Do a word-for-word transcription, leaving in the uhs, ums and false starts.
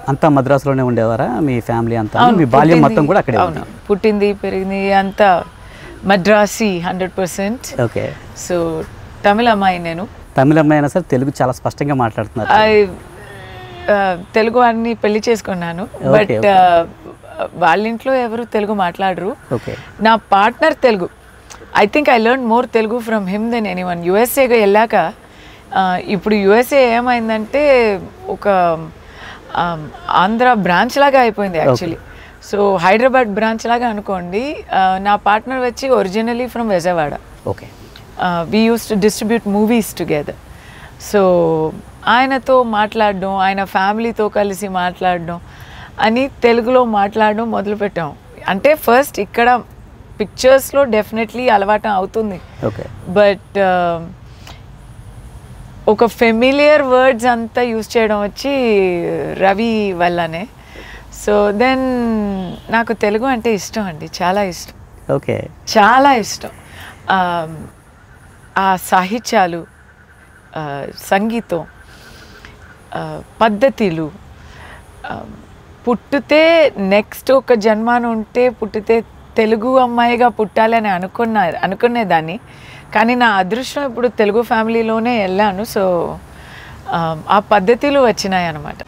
అంతా మద్రాసులోనే ఉండేవారా మీ ఫ్యామిలీ అంతా? మీ బాల్యం మొత్తం కూడా అక్కడే ఉంది? పుట్టింది పెరిగింది అంతా Madrasi hundred percent. Okay. So Tamil అమ్మాయి నేను. తమిళ అమ్మాయి అయినా సరే తెలుగు చాలా స్పష్టంగా మాట్లాడుతున్నారు. తెలుగు వాడిని పెళ్లి చేసుకున్నాను, బట్ వాళ్ళ ఇంట్లో ఎవరు తెలుగు మాట్లాడరు. ఓకే. నా partner Telugu. I think I learn more Telugu from him then anyone. యుఎస్ఏగా వెళ్ళాక ఇప్పుడు యుఎస్ఏ ఏమైందంటే ఒక ఆంధ్ర బ్రాంచ్ లాగా అయిపోయింది యాక్చువల్లీ. సో హైదరాబాద్ బ్రాంచ్ లాగా అనుకోండి. నా పార్ట్నర్ వచ్చి originally from Vijayawada. Okay. We use to distribute movies together. So ఆయనతో మాట్లాడడం, ఆయన ఫ్యామిలీతో కలిసి మాట్లాడడం అని తెలుగులో మాట్లాడడం మొదలుపెట్టాం. అంటే ఫస్ట్ ఇక్కడ పిక్చర్స్లో డెఫినెట్లీ అలవాటు అవుతుంది, బట్ ఒక ఫెమిలియర్ వర్డ్స్ అంతా యూజ్ చేయడం వచ్చి రవి వల్లనే. సో దెన్ నాకు తెలుగు అంటే ఇష్టం అండి, చాలా ఇష్టం. ఓకే. చాలా ఇష్టం. ఆ సాహిత్యాలు, సంగీతం, పద్ధతులు, పుట్టితే నెక్స్ట్ ఒక జన్మాను ఉంటే పుట్టితే తెలుగు అమ్మాయిగా పుట్టాలని అనుకున్న అనుకునేదాన్ని. కానీ నా అదృష్టం ఇప్పుడు తెలుగు ఫ్యామిలీలోనే వెళ్ళాను. సో ఆ పద్ధతులు వచ్చినాయి అన్నమాట.